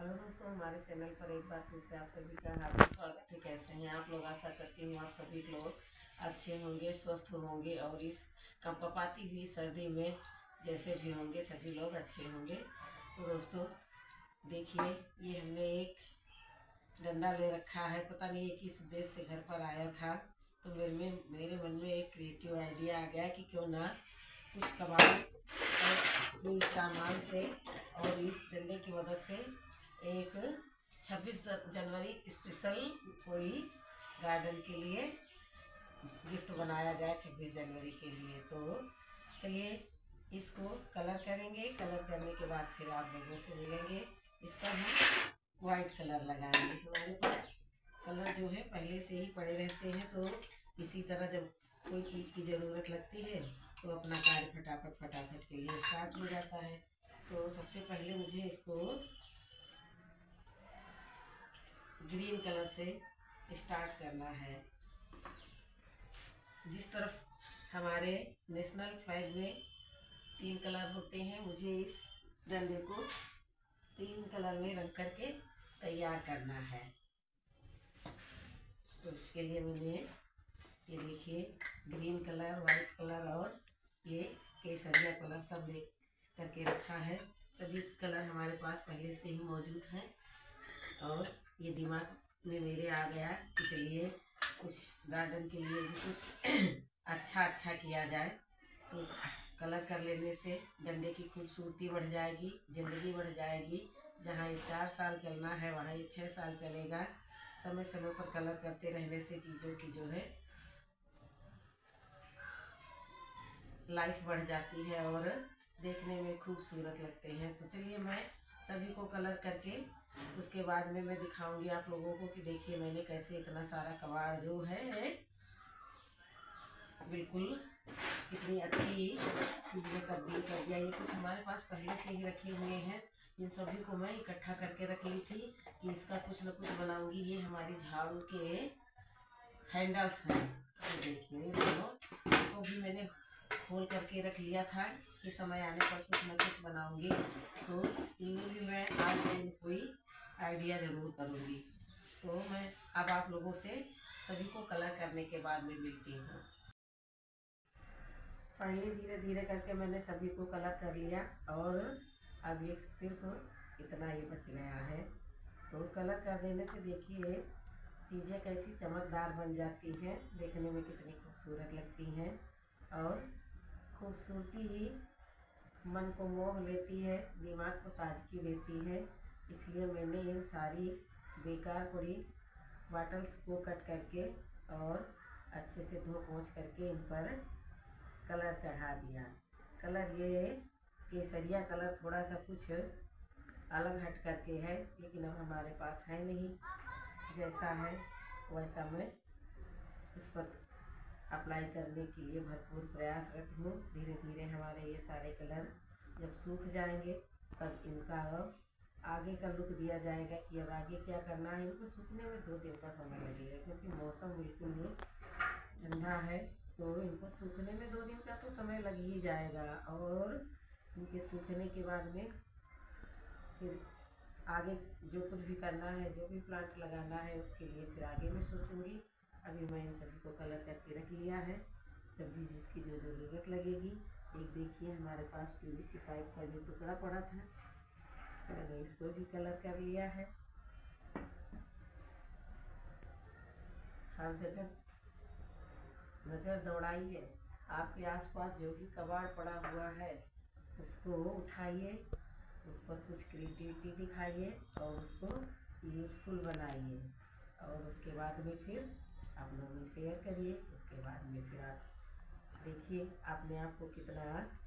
Hello दोस्तों, हमारे channel पर एक बार फिर से आप सभी का हार्दिक स्वागत है। कैसे हैं आप लोग? आशा करती हूँ आप सभी लोग अच्छे होंगे, स्वस्थ होंगे और इस कंपकपाती हुई सर्दी में जैसे भी होंगे सभी लोग अच्छे होंगे। तो दोस्तों देखिए, ये हमने एक डंडा ले रखा है। पता नहीं ये किस उद्देश्य से घर पर आया था, तो मेरे मन में एक क्रिएटिव आइडिया आ गया कि क्यों ना कुछ कबाड़ और कोई सामान से और इस डंडे की मदद से एक 26 जनवरी स्पेशल कोई गार्डन के लिए गिफ्ट बनाया जाए 26 जनवरी के लिए। तो चलिए इसको कलर करेंगे। कलर करने के बाद फिर आप लोगों से मिलेंगे। इस पर हम वाइट कलर लगाएंगे। हमारे पास कलर जो है पहले से ही पड़े रहते हैं, तो इसी तरह जब कोई चीज़ की ज़रूरत लगती है तो अपना कार्य फटाफट के लिए स्टार्ट हो जाता है। तो सबसे पहले मुझे इसको ग्रीन कलर से स्टार्ट करना है। जिस तरफ हमारे नेशनल फ्लैग में 3 कलर होते हैं, मुझे इस डंडे को 3 कलर में रंग करके तैयार करना है। तो इसके लिए मैंने ये देखिए ग्रीन कलर, वाइट कलर और ये केसरिया कलर सब ले करके रखा है। सभी कलर हमारे पास पहले से ही मौजूद हैं और ये दिमाग में मेरे आ गया कि चलिए कुछ गार्डन के लिए भी कुछ अच्छा किया जाए। तो कलर कर लेने से डंडे की खूबसूरती बढ़ जाएगी, ज़िंदगी बढ़ जाएगी। जहाँ ये 4 साल चलना है वहाँ ये 6 साल चलेगा। समय समय पर कलर करते रहने से चीज़ों की जो है लाइफ बढ़ जाती है और देखने में खूबसूरत लगते हैं। तो चलिए मैं सभी को कलर करके उसके बाद में मैं दिखाऊंगी आप लोगों को कि देखिए मैंने कैसे इतना सारा कबाड़ जो है बिल्कुल कितनी अच्छी चीज़ में तब्दील कर दिया। ये कुछ हमारे पास पहले से ही रखे हुए हैं। इन सभी को मैं इकट्ठा करके रख ली थी कि इसका कुछ न कुछ बनाऊंगी। ये हमारी झाड़ू के हैंडल्स हैं। तो देखिए दोनों को भी मैंने खोल करके रख लिया था कि समय आने पर कुछ न कुछ बनाऊंगी। तो इनमें भी मैं आज दिन कोई आइडिया ज़रूर करूंगी। तो मैं अब आप लोगों से सभी को कलर करने के बाद में मिलती हूँ। फाइनली धीरे धीरे करके मैंने सभी को कलर कर लिया और अब ये सिर्फ इतना ही बच गया है। तो कलर कर देने से देखिए चीज़ें कैसी चमकदार बन जाती हैं, देखने में कितनी खूबसूरत लगती हैं और खूबसूरती ही मन को मोह लेती है, दिमाग को ताजगी देती है। इसलिए मैंने इन सारी बेकार पड़ी बॉटल्स को कट करके और अच्छे से धो पोंछ करके इन पर कलर चढ़ा दिया। कलर ये केसरिया कलर थोड़ा सा कुछ अलग हट करके है, लेकिन अब हमारे पास है नहीं। जैसा है वैसा मैं इस पर अप्लाई करने के लिए भरपूर प्रयासरत हूँ। धीरे धीरे हमारे ये सारे कलर जब सूख जाएंगे तब इनका आगे का लुक दिया जाएगा कि अब आगे क्या करना है। इनको सूखने में 2 दिन का समय लगेगा क्योंकि मौसम बिल्कुल ही ठंडा है। तो इनको सूखने में 2 दिन का तो समय लग ही जाएगा और इनके सूखने के बाद में फिर आगे जो कुछ भी करना है, जो भी प्लांट लगाना है उसके लिए फिर आगे मैं सोचूंगी। अभी मैं इन सभी को कलर करके रख लिया है। जब भी जिसकी जो ज़रूरत लगेगी। एक देखिए हमारे पास PVC पाइप का जो टुकड़ा पड़ा था, मैंने इसको भी कलर कर लिया है। हर जगह नज़र दौड़ाइए, आपके आसपास जो भी कबाड़ पड़ा हुआ है उसको उठाइए, उस पर कुछ क्रिएटिविटी दिखाइए और उसको यूज़फुल बनाइए और उसके बाद में फिर आप लोगों में शेयर करिए। उसके बाद में फिर आप देखिए अपने आप को कितना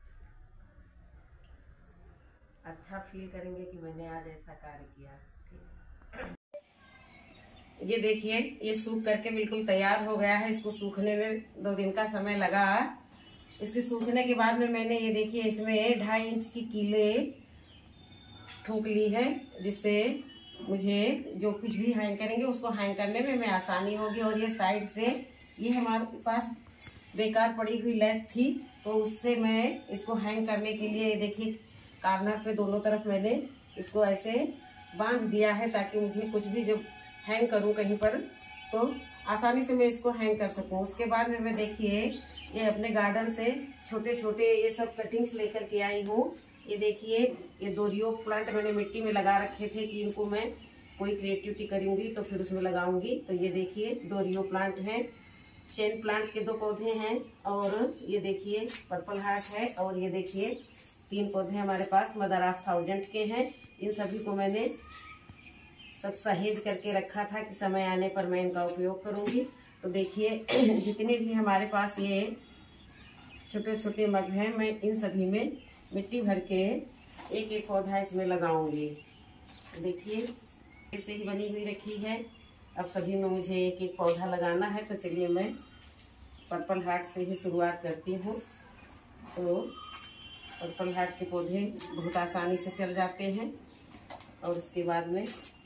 अच्छा फील करेंगे कि मैंने आज ऐसा कार्य किया। ये देखिए ये सूख करके बिल्कुल तैयार हो गया है। इसको सूखने में 2 दिन का समय लगा। इसके सूखने के बाद में मैंने ये देखिए इसमें 2.5 इंच की कीले ठोक ली है, जिससे मुझे जो कुछ भी हैंग करेंगे उसको हैंग करने में मैं आसानी होगी। और ये साइड से ये हमारे पास बेकार पड़ी हुई लेस थी, तो उससे मैं इसको हैंग करने के लिए देखिए कॉर्नर पे दोनों तरफ मैंने इसको ऐसे बांध दिया है ताकि मुझे कुछ भी जब हैंग करूं कहीं पर तो आसानी से मैं इसको हैंग कर सकूं। उसके बाद में मैं देखिए ये अपने गार्डन से छोटे छोटे ये सब कटिंग्स लेकर के आई हूँ। ये देखिए ये डोरियो प्लांट मैंने मिट्टी में लगा रखे थे कि इनको मैं कोई क्रिएटिविटी करूँगी तो फिर उसमें लगाऊंगी। तो ये देखिए डोरियो प्लांट हैं, चेन प्लांट के 2 पौधे हैं, और ये देखिए पर्पल हार्ट है, और ये देखिए 3 पौधे हमारे पास मदर ऑफ थाउजेंड के हैं। इन सभी को मैंने सब सहेज करके रखा था कि समय आने पर मैं इनका उपयोग करूंगी। तो देखिए जितने भी हमारे पास ये छोटे छोटे मग हैं, मैं इन सभी में मिट्टी भर के एक एक पौधा इसमें लगाऊंगी। देखिए ऐसे ही बनी हुई रखी है। अब सभी में मुझे एक एक पौधा लगाना है। तो चलिए मैं पर्पल हार्ट से ही शुरुआत करती हूँ। तो पर्पल हार्ट के पौधे बहुत आसानी से चल जाते हैं, और उसके बाद में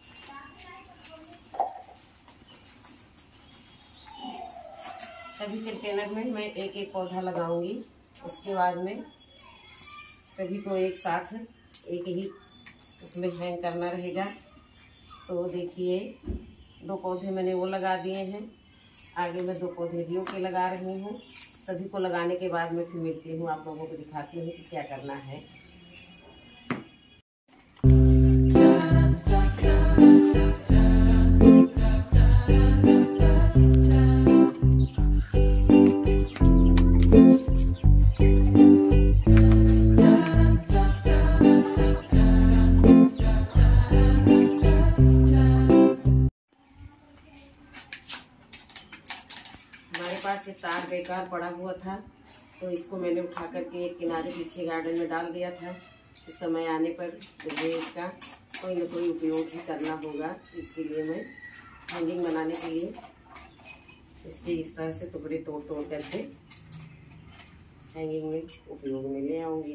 सभी कंटेनर में मैं एक एक पौधा लगाऊंगी। उसके बाद में सभी को एक साथ एक ही उसमें हैंग करना रहेगा। तो देखिए 2 पौधे मैंने वो लगा दिए हैं, आगे मैं 2 पौधे दियो के लगा रही हूँ। सभी को लगाने के बाद में फिर मिलती हूँ, आप लोगों को दिखाती हूँ कि क्या करना है। हमारे पास ये तार बेकार पड़ा हुआ था, तो इसको मैंने उठा करके एक किनारे पीछे गार्डन में डाल दिया था। इस समय आने पर मुझे इसका कोई न कोई उपयोग ही करना होगा। इसके लिए मैं हैंगिंग बनाने के लिए इसके इस तरह से टुकड़े तोड़ तोड़ करके हैंगिंग में उपयोग में ले आऊँगी।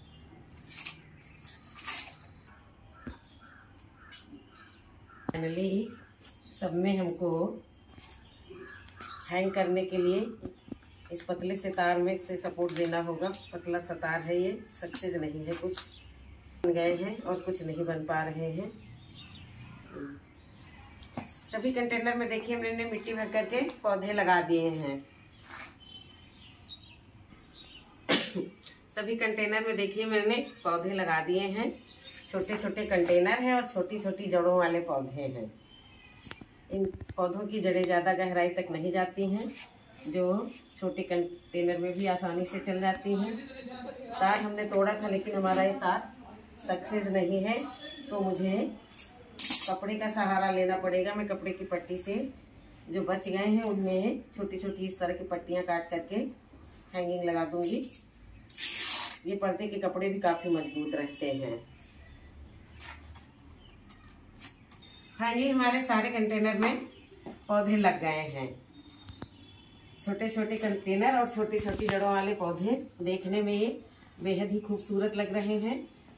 फाइनली सब में हमको हैंग करने के लिए इस पतले से तार में से सपोर्ट देना होगा। पतला सा तार है, ये सक्सेस नहीं है, कुछ बन गए हैं और कुछ नहीं बन पा रहे हैं। सभी कंटेनर में देखिए मैंने मिट्टी भर करके पौधे लगा दिए हैं। सभी कंटेनर में देखिए मैंने पौधे लगा दिए हैं। छोटे छोटे कंटेनर हैं और छोटी छोटी जड़ों वाले पौधे हैं। इन पौधों की जड़ें ज़्यादा गहराई तक नहीं जाती हैं, जो छोटे कंटेनर में भी आसानी से चल जाती हैं। तार हमने तोड़ा था लेकिन हमारा ये तार सक्सेस नहीं है, तो मुझे कपड़े का सहारा लेना पड़ेगा। मैं कपड़े की पट्टी से जो बच गए हैं उनमें छोटी छोटी इस तरह की पट्टियाँ काट करके हैंगिंग लगा दूंगी। ये पर्दे के कपड़े भी काफ़ी मजबूत रहते हैं। फाइनली हमारे सारे कंटेनर में पौधे लग गए हैं। छोटे छोटे कंटेनर और छोटी छोटी जड़ों वाले पौधे देखने में ये बेहद ही खूबसूरत लग रहे हैं।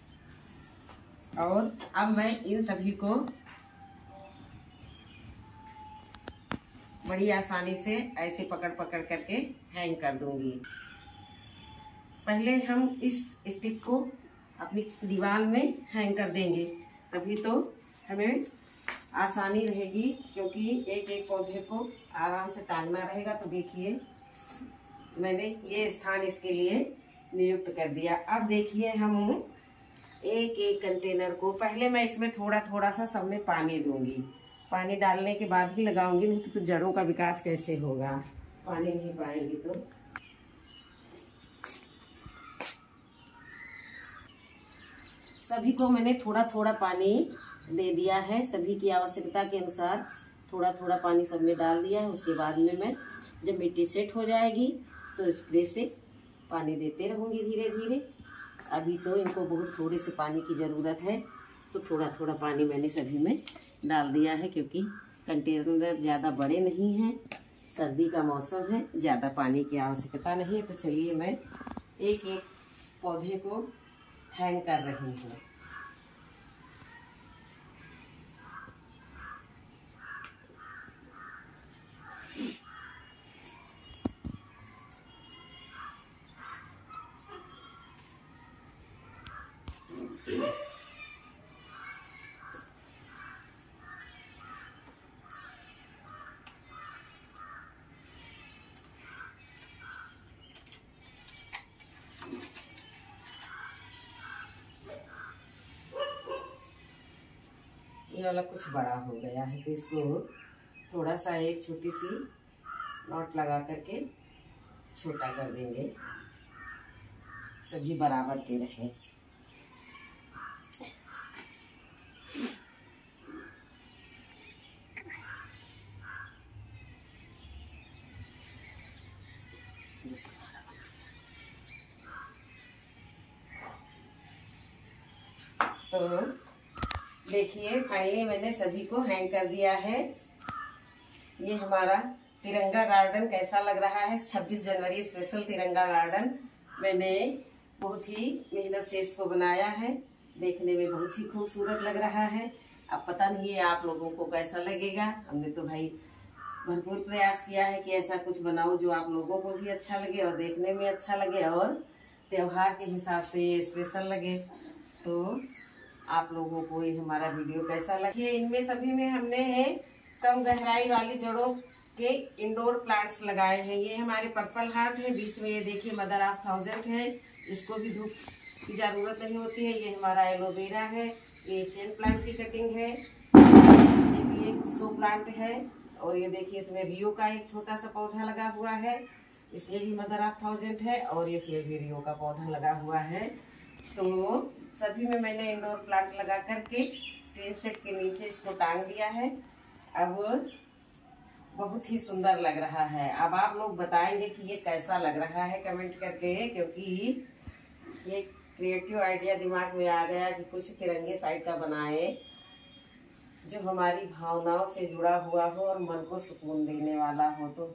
और अब मैं इन सभी को बड़ी आसानी से ऐसे पकड़ पकड़ करके हैंग कर दूंगी। पहले हम इस स्टिक को अपनी दीवार में हैंग कर देंगे, तभी तो हमें आसानी रहेगी, क्योंकि एक एक पौधे को आराम से टांगना रहेगा। तो देखिए मैंने ये स्थान इसके लिए नियुक्त कर दिया। अब देखिए हम एक एक कंटेनर को, पहले मैं इसमें थोड़ा थोड़ा सा सब में पानी दूंगी। पानी डालने के बाद ही लगाऊंगी, नहीं तो फिर जड़ों का विकास कैसे होगा, पानी नहीं पाएंगी तो। सभी को मैंने थोड़ा थोड़ा पानी दे दिया है, सभी की आवश्यकता के अनुसार थोड़ा थोड़ा पानी सब में डाल दिया है। उसके बाद में मैं जब मिट्टी सेट हो जाएगी तो स्प्रे से पानी देते रहूँगी धीरे धीरे। अभी तो इनको बहुत थोड़े से पानी की ज़रूरत है, तो थोड़ा थोड़ा पानी मैंने सभी में डाल दिया है, क्योंकि कंटेनर ज़्यादा बड़े नहीं हैं, सर्दी का मौसम है, ज़्यादा पानी की आवश्यकता नहीं है। तो चलिए मैं एक एक पौधे को हैंग कर रही हूँ। ये वाला कुछ बड़ा हो गया है, तो इसको थोड़ा सा एक छोटी सी नॉट लगा करके छोटा कर देंगे, सभी बराबर के रहे। तो देखिए फाइनली मैंने सभी को हैंग कर दिया है। ये हमारा तिरंगा गार्डन कैसा लग रहा है, 26 जनवरी स्पेशल तिरंगा गार्डन मैंने बहुत ही मेहनत से इसको बनाया है। देखने में बहुत ही खूबसूरत लग रहा है। अब पता नहीं है आप लोगों को कैसा लगेगा। हमने तो भाई भरपूर प्रयास किया है कि ऐसा कुछ बनाओ जो आप लोगों को भी अच्छा लगे और देखने में अच्छा लगे और त्योहार के हिसाब से ये स्पेशल लगे। तो आप लोगों को ये हमारा वीडियो कैसा लगे। इनमें सभी में हमने कम गहराई वाली जड़ों के इंडोर प्लांट्स लगाए हैं। ये हमारे पर्पल हार्ट है, बीच में ये देखिए मदर ऑफ 1000 है, इसको भी धूप की ज़रूरत नहीं होती है। ये हमारा एलोवेरा है, ये चेन प्लांट की कटिंग है, ये भी एक शो प्लांट है। और ये देखिए इसमें रियो का एक छोटा सा पौधा लगा हुआ है, इसमें भी मदर ऑफ 1000 है और इसमें भी रियो का पौधा लगा हुआ है। तो सभी में मैंने इंडोर प्लांट लगा करके टीन शेड के नीचे इसको टांग दिया है। अब बहुत ही सुंदर लग रहा है। अब आप लोग बताएंगे कि ये कैसा लग रहा है कमेंट करके, क्योंकि ये क्रिएटिव आइडिया दिमाग में आ गया कि कुछ तिरंगे साइड का बनाए जो हमारी भावनाओं से जुड़ा हुआ हो और मन को सुकून देने वाला हो। तो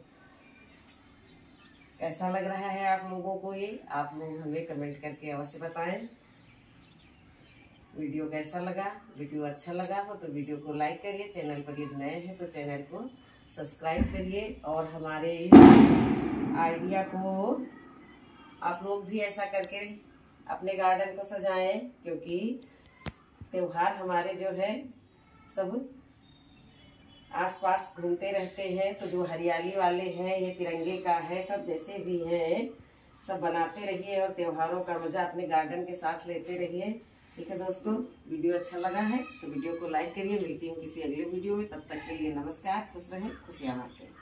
कैसा लग रहा है आप लोगों को ये, आप लोग हमें कमेंट करके अवश्य बताएं। वीडियो कैसा लगा, वीडियो अच्छा लगा हो तो वीडियो को लाइक करिए, चैनल पर यदि नए हैं तो चैनल को सब्सक्राइब करिए और हमारे इस आइडिया को आप लोग भी ऐसा करके अपने गार्डन को सजाएं, क्योंकि त्योहार हमारे जो है सब आसपास घूमते रहते हैं। तो जो हरियाली वाले हैं, ये तिरंगे का है, सब जैसे भी हैं सब बनाते रहिए और त्योहारों का मजा अपने गार्डन के साथ लेते रहिए। ठीक है दोस्तों, वीडियो अच्छा लगा है तो वीडियो को लाइक करिए। मिलती हूँ किसी अगले वीडियो में, तब तक के लिए नमस्कार, खुश रहें, खुशियाँ बांटें।